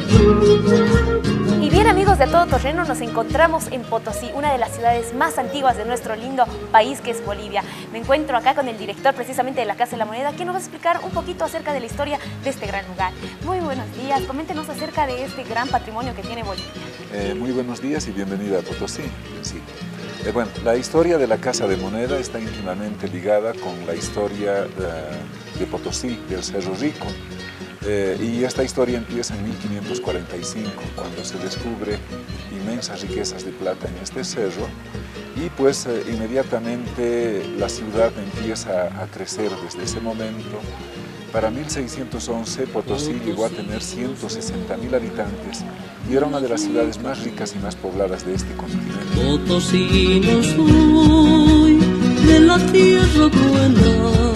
Y bien, amigos de A Todo Terreno, nos encontramos en Potosí, una de las ciudades más antiguas de nuestro lindo país que es Bolivia. Me encuentro acá con el director precisamente de la Casa de la Moneda, que nos va a explicar un poquito acerca de la historia de este gran lugar. Muy buenos días, coméntenos acerca de este gran patrimonio que tiene Bolivia. Muy buenos días y bienvenida a Potosí. Sí. Bueno, la historia de la Casa de Moneda está íntimamente ligada con la historia de Potosí, del Cerro Rico. Y esta historia empieza en 1545, cuando se descubre inmensas riquezas de plata en este cerro, y pues inmediatamente la ciudad empieza a crecer desde ese momento. Para 1611 Potosí llegó a tener 160.000 habitantes y era una de las ciudades más ricas y más pobladas de este continente. Potosí no soy de la tierra buena.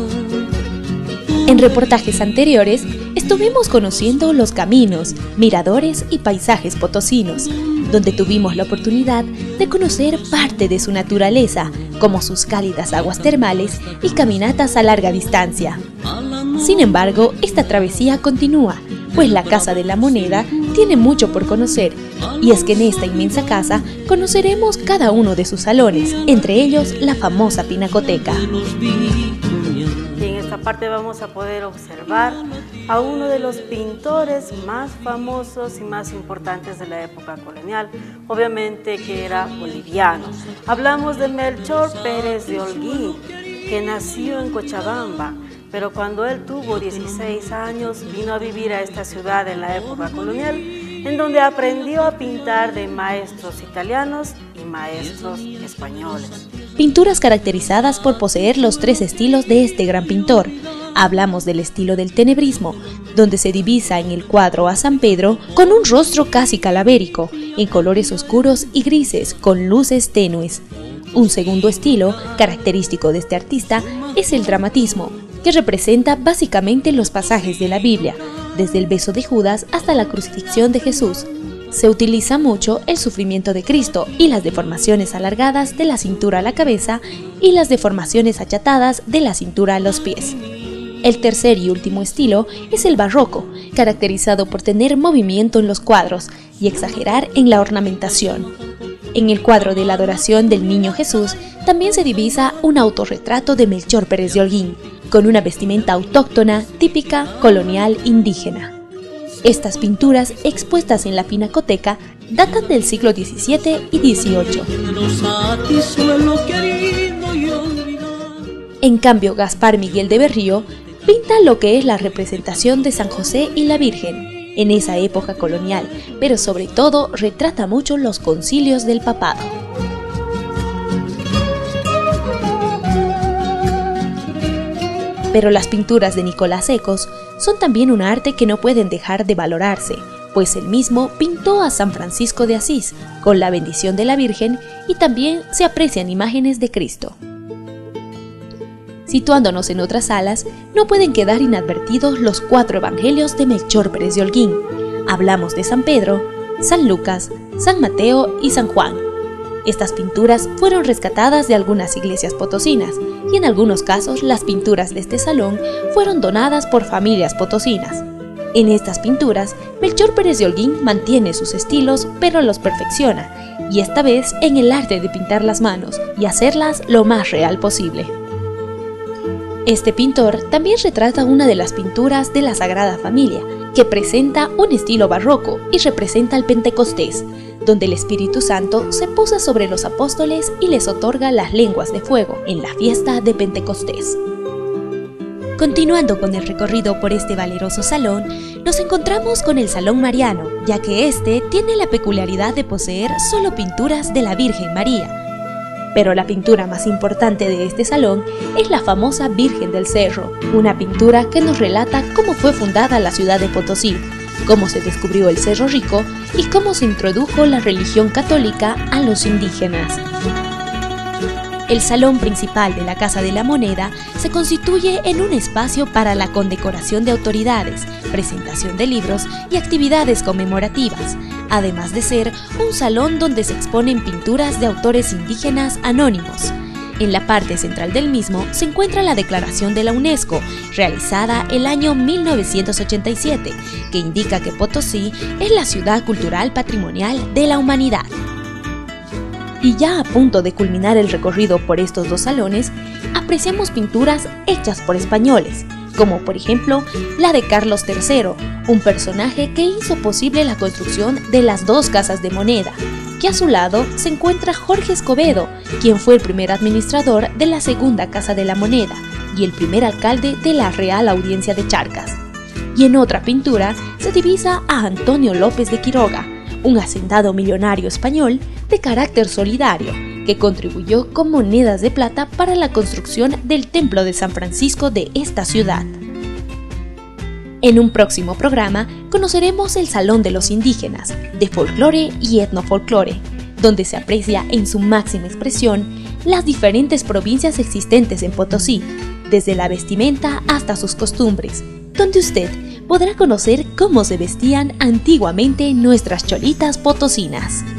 En reportajes anteriores estuvimos conociendo los caminos, miradores y paisajes potosinos, donde tuvimos la oportunidad de conocer parte de su naturaleza, como sus cálidas aguas termales y caminatas a larga distancia. Sin embargo, esta travesía continúa, pues la Casa de la Moneda tiene mucho por conocer, y es que en esta inmensa casa conoceremos cada uno de sus salones, entre ellos la famosa Pinacoteca. En esta parte vamos a poder observar a uno de los pintores más famosos y más importantes de la época colonial, obviamente que era boliviano. Hablamos de Melchor Pérez de Holguín, que nació en Cochabamba, pero cuando él tuvo 16 años vino a vivir a esta ciudad en la época colonial, en donde aprendió a pintar de maestros italianos y maestros españoles. Pinturas caracterizadas por poseer los tres estilos de este gran pintor. Hablamos del estilo del tenebrismo, donde se divisa en el cuadro a San Pedro con un rostro casi calavérico, en colores oscuros y grises con luces tenues. Un segundo estilo, característico de este artista, es el dramatismo, que representa básicamente los pasajes de la Biblia, desde el beso de Judas hasta la crucifixión de Jesús. Se utiliza mucho el sufrimiento de Cristo y las deformaciones alargadas de la cintura a la cabeza y las deformaciones achatadas de la cintura a los pies. El tercer y último estilo es el barroco, caracterizado por tener movimiento en los cuadros y exagerar en la ornamentación. En el cuadro de la adoración del Niño Jesús también se divisa un autorretrato de Melchor Pérez de Holguín, con una vestimenta autóctona típica colonial indígena. Estas pinturas expuestas en la Pinacoteca datan del siglo XVII y XVIII. En cambio, Gaspar Miguel de Berrío pinta lo que es la representación de San José y la Virgen en esa época colonial, pero sobre todo retrata mucho los concilios del papado. Pero las pinturas de Nicolás Ecos son también un arte que no pueden dejar de valorarse, pues él mismo pintó a San Francisco de Asís con la bendición de la Virgen y también se aprecian imágenes de Cristo. Situándonos en otras salas, no pueden quedar inadvertidos los 4 evangelios de Melchor Pérez de Holguín. Hablamos de San Pedro, San Lucas, San Mateo y San Juan. Estas pinturas fueron rescatadas de algunas iglesias potosinas y en algunos casos las pinturas de este salón fueron donadas por familias potosinas. En estas pinturas, Melchor Pérez de Holguín mantiene sus estilos pero los perfecciona, y esta vez en el arte de pintar las manos y hacerlas lo más real posible. Este pintor también retrata una de las pinturas de la Sagrada Familia, que presenta un estilo barroco y representa el Pentecostés, donde el Espíritu Santo se posa sobre los apóstoles y les otorga las lenguas de fuego en la fiesta de Pentecostés. Continuando con el recorrido por este valeroso salón, nos encontramos con el Salón Mariano, ya que este tiene la peculiaridad de poseer solo pinturas de la Virgen María. Pero la pintura más importante de este salón es la famosa Virgen del Cerro, una pintura que nos relata cómo fue fundada la ciudad de Potosí, cómo se descubrió el Cerro Rico y cómo se introdujo la religión católica a los indígenas. El salón principal de la Casa de la Moneda se constituye en un espacio para la condecoración de autoridades, presentación de libros y actividades conmemorativas, además de ser un salón donde se exponen pinturas de autores indígenas anónimos. En la parte central del mismo se encuentra la declaración de la UNESCO, realizada el año 1987, que indica que Potosí es la ciudad cultural patrimonial de la humanidad. Y ya a punto de culminar el recorrido por estos dos salones, apreciamos pinturas hechas por españoles, como por ejemplo la de Carlos III, un personaje que hizo posible la construcción de las dos casas de moneda, que a su lado se encuentra Jorge Escobedo, quien fue el primer administrador de la segunda Casa de la Moneda y el primer alcalde de la Real Audiencia de Charcas. Y en otra pintura se divisa a Antonio López de Quiroga, un hacendado millonario español de carácter solidario, que contribuyó con monedas de plata para la construcción del Templo de San Francisco de esta ciudad. En un próximo programa conoceremos el Salón de los Indígenas, de folclore y etnofolclore, donde se aprecia en su máxima expresión las diferentes provincias existentes en Potosí, desde la vestimenta hasta sus costumbres, donde usted podrá conocer cómo se vestían antiguamente nuestras cholitas potosinas.